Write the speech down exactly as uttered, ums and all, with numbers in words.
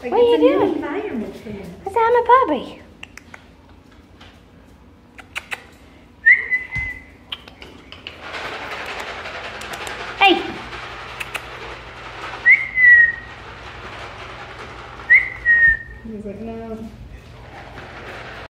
Like what are you it's a new doing? environment for him. What's that, my puppy? Hey! He's like, no.